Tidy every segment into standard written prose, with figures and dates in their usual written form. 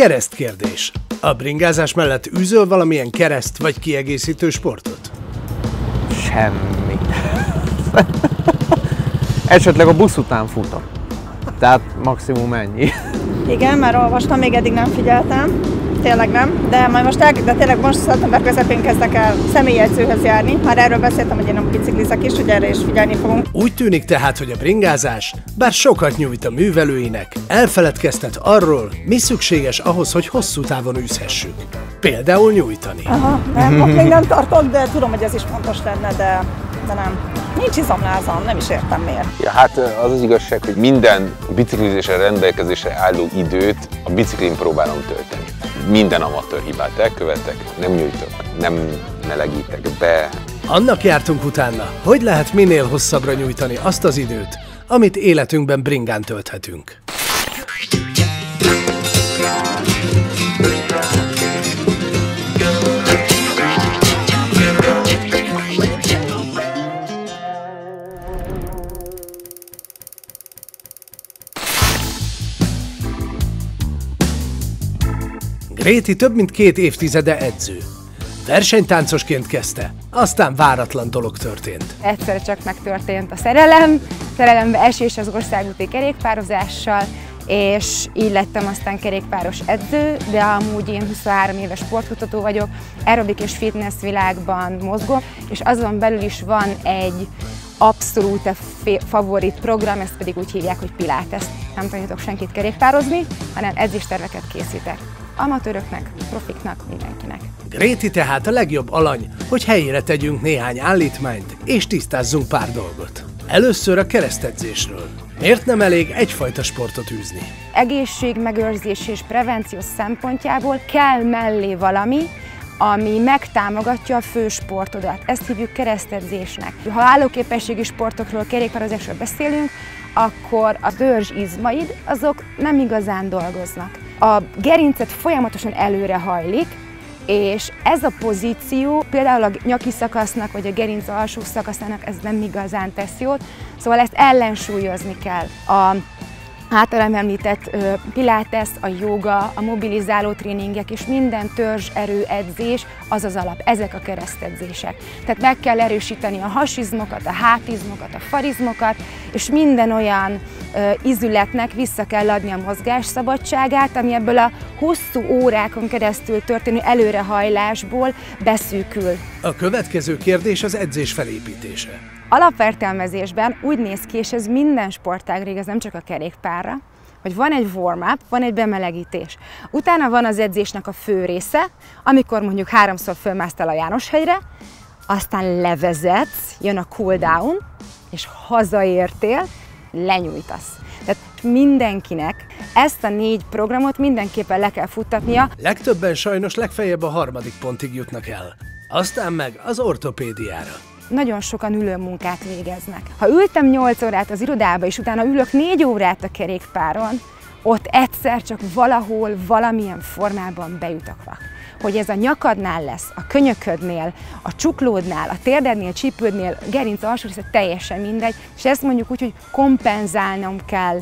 Keresztkérdés. A bringázás mellett űzöl valamilyen kereszt vagy kiegészítő sportot? Semmi. Esetleg a busz után futok. Tehát maximum ennyi. Igen, már olvastam, még eddig nem figyeltem. Tényleg nem, de majd most de tényleg most szeptember közepén kezdek el személyedzőhöz járni. Már erről beszéltem, hogy én nem biciklizek is, hogy erre is figyelni fogunk. Úgy tűnik tehát, hogy a bringázás, bár sokat nyújt a művelőinek, elfeledkeztet arról, mi szükséges ahhoz, hogy hosszú távon űzhessük. Például nyújtani. Aha, nem, ott még nem tartok, de tudom, hogy ez is fontos lenne, de nem. Nincs izomlázam, nem is értem miért. Ja, hát az az igazság, hogy minden biciklizésre rendelkezésre álló időt a biciklin próbálom tölteni. Minden amatőr hibát elkövetek, nem nyújtok, nem melegítek be. Annak jártunk utána, hogy lehet minél hosszabbra nyújtani azt az időt, amit életünkben bringán tölthetünk. Gréti több mint 2 évtizede edző. Versenytáncosként kezdte, aztán váratlan dolog történt. Egyszer csak megtörtént a szerelembe esés az országúti kerékpározással, és így lettem aztán kerékpáros edző, de amúgy én 23 éves sportkutató vagyok, aerobik és fitness világban mozgok, és azon belül is van egy abszolút favorit program, ezt pedig úgy hívják, hogy Pilates. Nem tanítok senkit kerékpározni, hanem edzésterveket készítek. Amatőröknek, profiknak, mindenkinek. Gréti tehát a legjobb alany, hogy helyére tegyünk néhány állítmányt és tisztázzunk pár dolgot. Először a keresztedzésről. Miért nem elég egyfajta sportot űzni? Egészségmegőrzés és prevenció szempontjából kell mellé valami, ami megtámogatja a fő sportodat. Ezt hívjuk keresztedzésnek. Ha állóképességi sportokról, kerékpározásról beszélünk, akkor a törzsizmaid azok nem igazán dolgoznak. A gerincet folyamatosan előre hajlik, és ez a pozíció például a nyaki szakasznak vagy a gerinc alsó szakaszának ez nem igazán tesz jót, szóval ezt ellensúlyozni kell. A általam említett pilates, a jóga, a mobilizáló tréningek és minden törzserő edzés az az alap, ezek a keresztedzések. Tehát meg kell erősíteni a hasizmokat, a hátizmokat, a farizmokat, és minden olyan izületnek vissza kell adni a mozgásszabadságát, ami ebből a hosszú órákon keresztül történő előrehajlásból beszűkül. A következő kérdés az edzés felépítése. Alapértelmezésben úgy néz ki, és ez minden sportágra igaz, nem csak a kerékpárra, hogy van egy warm-up, van egy bemelegítés. Utána van az edzésnek a fő része, amikor mondjuk 3-szor fölmásztál a Jánoshegyre, aztán levezetsz, jön a cool down, és hazaértél, lenyújtasz. Tehát mindenkinek ezt a 4 programot mindenképpen le kell futtatnia. Legtöbben sajnos legfeljebb a 3. pontig jutnak el, aztán meg az ortopédiára. Nagyon sokan ülőmunkát végeznek. Ha ültem 8 órát az irodába, és utána ülök 4 órát a kerékpáron, ott egyszer csak valahol, valamilyen formában beüt a kvak. Hogy ez a nyakadnál lesz, a könyöködnél, a csuklódnál, a térdednél, csípődnél, a gerinc alsó része teljesen mindegy, és ezt mondjuk úgy, hogy kompenzálnom kell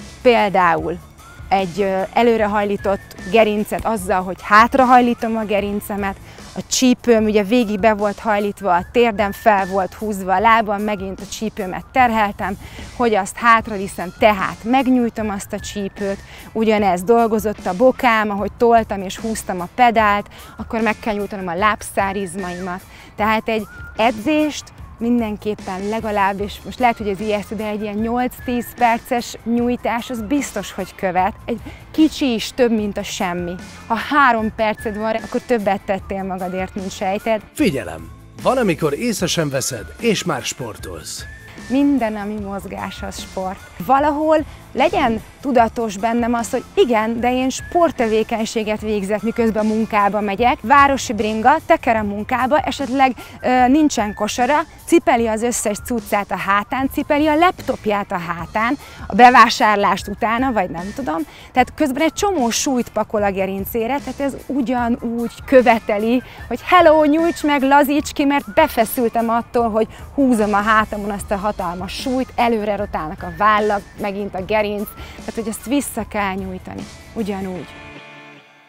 például egy előrehajlított gerincet azzal, hogy hátrahajlítom a gerincemet, a csípőm ugye végig be volt hajlítva, a térdem fel volt húzva, a lábam megint a csípőmet terheltem, hogy azt hátraviszem, tehát megnyújtom azt a csípőt, ugyanez dolgozott a bokám, ahogy toltam és húztam a pedált, akkor meg kell nyújtanom a lábszárizmaimat. Tehát egy edzést mindenképpen legalább, és most lehet, hogy ez ijesztő, de egy ilyen 8-10 perces nyújtás, az biztos, hogy követ. Egy kicsi is több, mint a semmi. Ha 3 perced van, akkor többet tettél magadért, mint sejted. Figyelem! Van, amikor észre sem veszed, és már sportolsz. Minden, ami mozgás, az sport. Valahol legyen tudatos bennem az, hogy igen, de én sporttevékenységet végzek, miközben munkába megyek, városi bringa, teker a munkába, esetleg nincsen kosara, cipeli az összes cuccát a hátán, cipeli a laptopját a hátán, a bevásárlást utána, vagy nem tudom. Tehát közben egy csomó súlyt pakol a gerincére, tehát ez ugyanúgy követeli, hogy hello, nyújts meg, lazíts ki, mert befeszültem attól, hogy húzom a hátamon azt a hatalmas súlyt, előre rotálnak a vállak, megint a gerinc, tehát hogy ezt vissza kell nyújtani, ugyanúgy.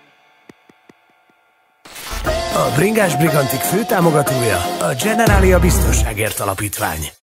A Bringás Brigantik főtámogatója a Generalia Biztonságért Alapítvány.